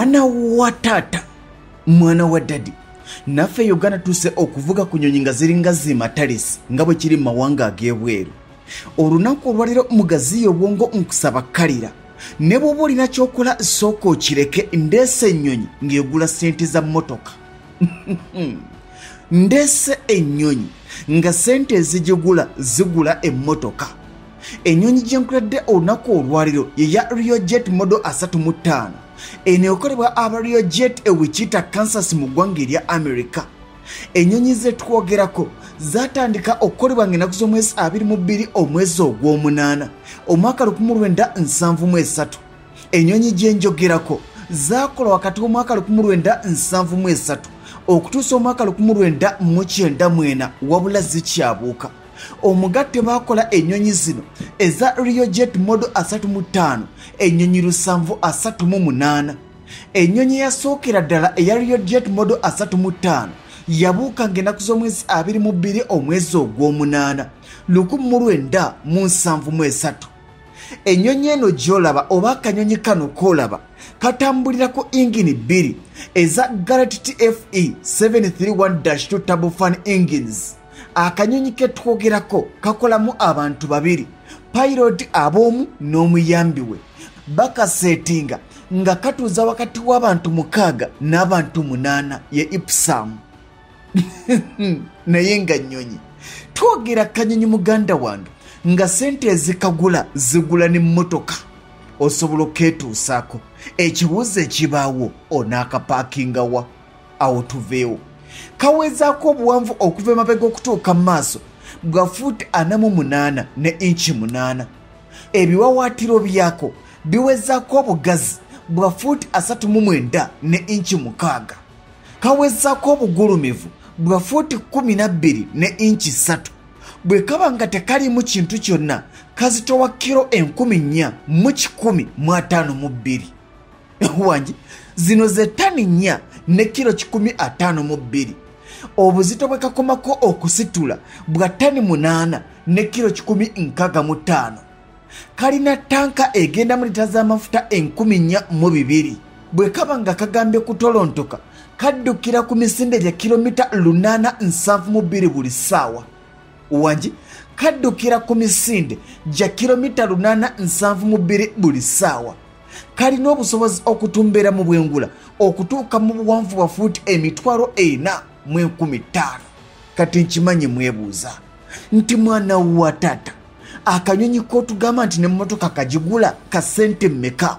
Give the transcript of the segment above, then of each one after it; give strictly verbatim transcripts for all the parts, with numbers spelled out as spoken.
mwana wa taata mwana wa dadi naffe Uganda tuse okuvuga ku nnyonyi nga ziringa zimatalisi nga bwe kiri mu mawanga ag'ebweru. Olunaku olwaliro mugaziya obwongo nkusaba kalira ne bw'oba olina ky'okola sooka okireke. Ndeese ennyonyi ng'egula ssente za mmotoka. Ndeese ennyonyi nga ssente ezigigula zigula emmotoka. Ennyonyi gye nkuledde olunaku olwaliro ye ya Learjet Model asatu mu ttaano eneekolebwa aba Learjet e Wichita, Kansas mu ggwanga erya America. Ennyonyi ze twogerako zaatandika okukolebwa ng'ennaku z'omwezi abiri mu bbiri omwezi ogw'omunaana omwaka lukumi lwenda nsanvu mu esatu. Ennyonyi gye njogerako zaakola wakati w'omwaka lukumi lwenda nsanvu mu esatu okutuusa omwaka lukumi lwenda mu kyenda mwena wabula zikyabuuka. Omugatte baakola ennyonyi zino eza Learjet Model asatu mu ttaano ennyonyi lusanvu asatu mu munaana. Ennyonyi yasookera ddala eya Learjet Model asatu mu ttaano yabuuka ng'ennaku z'omwezi abiri mu bbiri omwezi ogw'omunaana lukumi mu lwenda mu nsanvu mu esatu. Ennyonyi eno gy'olaba oba akanyonyi kano k'olaba katambulira ku ingini bbiri eza Garrett T F E seven three one dash two turbofan engines. Akanyonyi ke twogerako kakolamu abantu babiri, pilot ab'omu n'omuyambi we. Bakaseetinga nga katuuza wakati w'abantu mukaaga n'abantu munaana ye Ipsam. Naye nga nnyonyi twogera kanyonyi muganda wange nga ssente ezikagula zigula n'emmotoka. Osobola okeetuusaako. Ekibuuzo ekibaawo onaakapaakinga wa? Awo tuveewo. Kawezaako obuwanvu okuva emabega okutuuka mu maaso bwa fuuti ana mu munaana ne inchi munaana. Ebiwawaatiro byako biwezaako obugazi bwa fuuti asatu mu mwenda ne inchi mukaaga. Kawezaako obugulumivu bwa fuuti kumi na bbiri ne inchi ssatu. Bwe kaba nga tekalimu kintu kyonna kazitowa kiro enkumi nnya mu kikumi mu ataano mu bbiri. Wangi zino ze ttani nnya ne kiro kikumi ataano mu bbiri. Obuzito bwe kakomako okusitula bwa ttani munaana ne kiro kikumi nkaaga mu ttaano. Kalina tanka egenda mu lita z'amafuta enkumi nnya mu bibiri. Bwe kaba nga kagambye kutolontoka kaddukira ku misinde gya kilomita lunaana nsanvu mu bbiri buli ssaawa. Wangi kaddukira ku misinde gya kilomita lunaana nsanvu mu bbiri buli ssaawa. Kalina obusobozi okutumbeera mu bwengula okutuuka mu buwanvu bwa fuuti emitwalo ena mu enkumi ttaano. Kati nkimanyi mwebuuza nti mwana wa taata akanyonyi k'otugamba nti n'emmotoka kagigula ka ssente mmeka?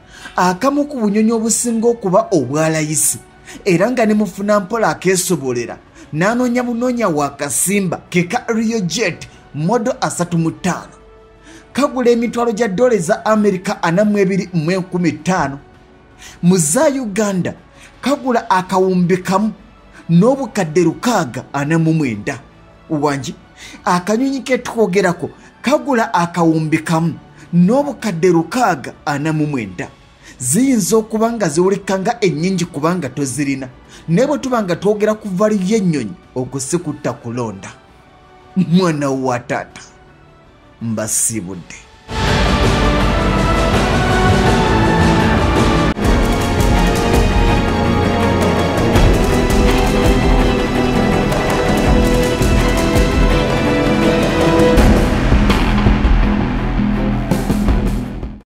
Akamu ku bunyonyi obusinga okuba obwalayisi era nga ne mufuna mpola akeesobolera n'anoonya bunoonya wa kasimba ke ka Learjet Model asatu mu ttaano. Kagula emitwalo gya dola eza Amerika ana mu ebiri mu enkumi ttaano. Mu za Uganda kagula akawumbi kamu n'obukadde lukaaga ana mu mwenda. Wangi akanyonyi ke twogerako kagula akawumbi kamu n'obukadde lukaaga ana mu mwenda. Ziyinza okuba nga ziwulika nga ennyingi kubanga tozirina, naye bwe tuba nga twogera ku vali y'ennyonyi ogwo si kutta kulonda. Mwana wa taata mbasiibudde.